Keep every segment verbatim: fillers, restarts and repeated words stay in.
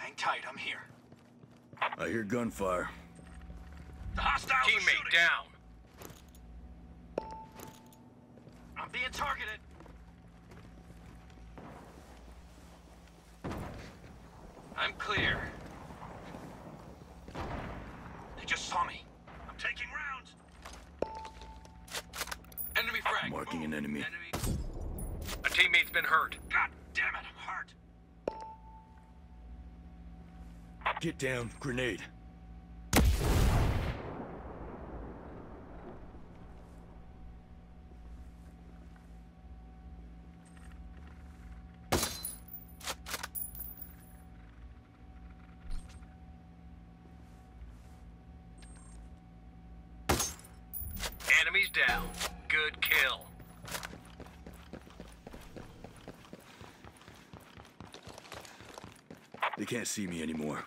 Hang tight, I'm here. I hear gunfire. The hostiles are Teammate shooting. down. I'm being targeted. I'm clear. They just saw me. I'm taking rounds. Enemy frag. Marking an enemy. Enemy. A teammate's been hurt. God damn it, I'm hurt. Get down. Grenade. Enemies down. Good kill. They can't see me anymore.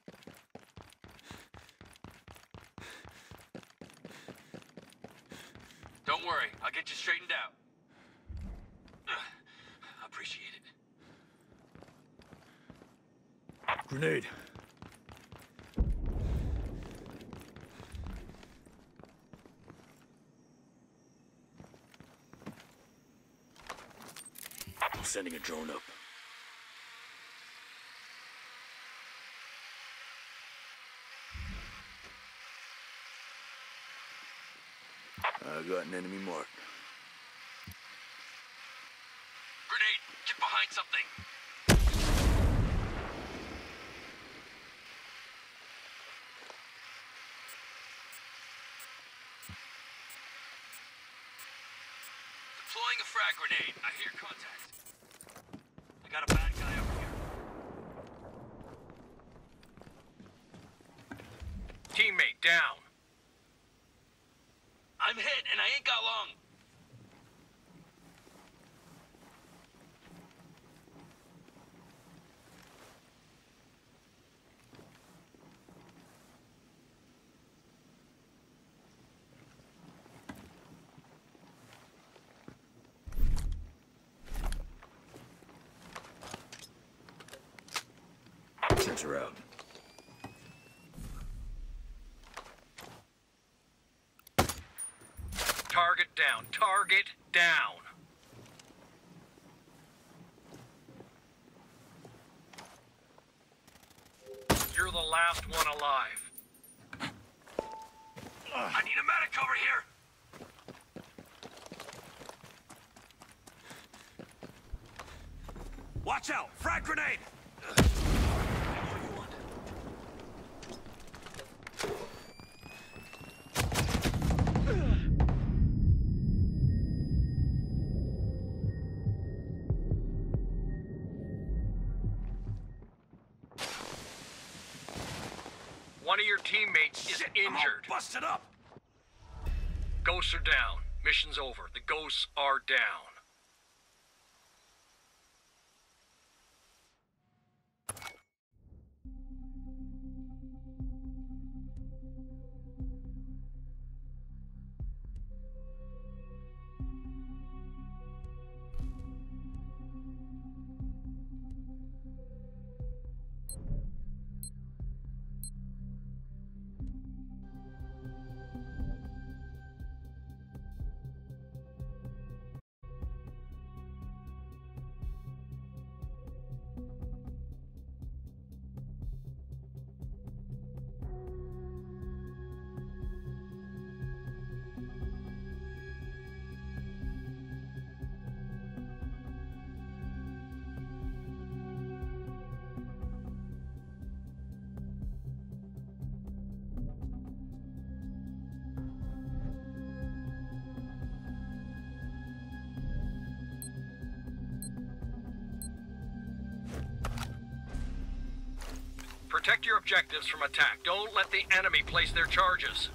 Don't worry, I'll get you straightened out. Ugh, appreciate it. Grenade. I'm sending a drone up. I got an enemy mark. Grenade, get behind something. Deploying a frag grenade. I hear contact. I got a bad guy over here. Teammate down. I'm hit and I ain't got long. Sensor out. Target down. Target down. You're the last one alive. I need a medic over here. Watch out! Frag grenade! One of your teammates is Shit, I'm all injured. busted up. Ghosts are down. Mission's over. The ghosts are down. Protect your objectives from attack. Don't let the enemy place their charges.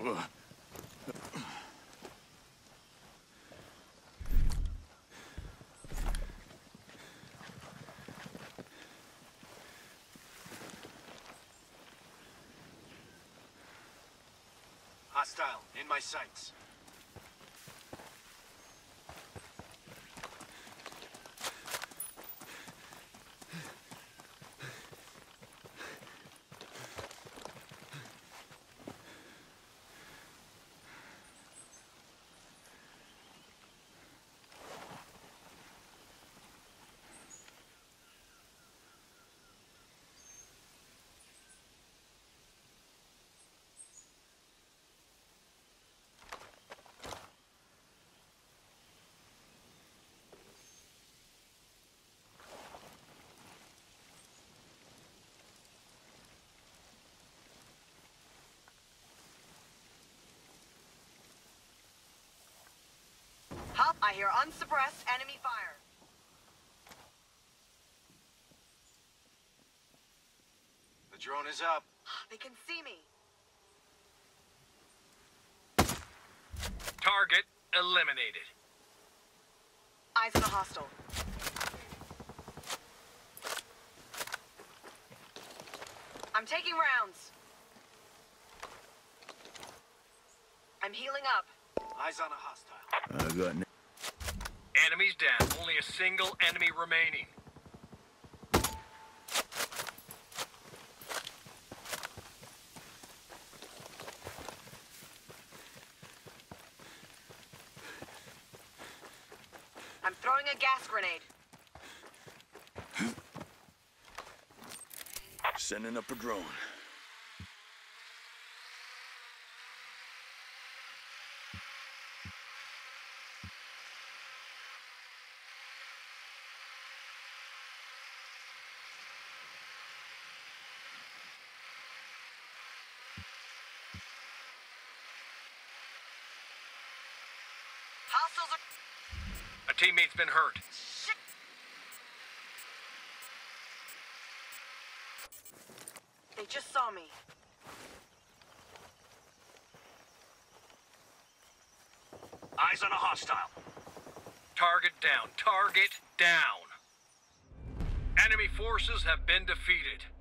Hostile, in my sights. Hop, I hear unsuppressed enemy fire. The drone is up. They can see me. Target eliminated. Eyes on a hostile. I'm taking rounds. I'm healing up. Eyes on a hostile. I got an Enemies down. Only a single enemy remaining. I'm throwing a gas grenade. Sending up a drone. Hostiles are... A teammate's been hurt. Shit. They just saw me. Eyes on a hostile. Target down. Target down. Enemy forces have been defeated.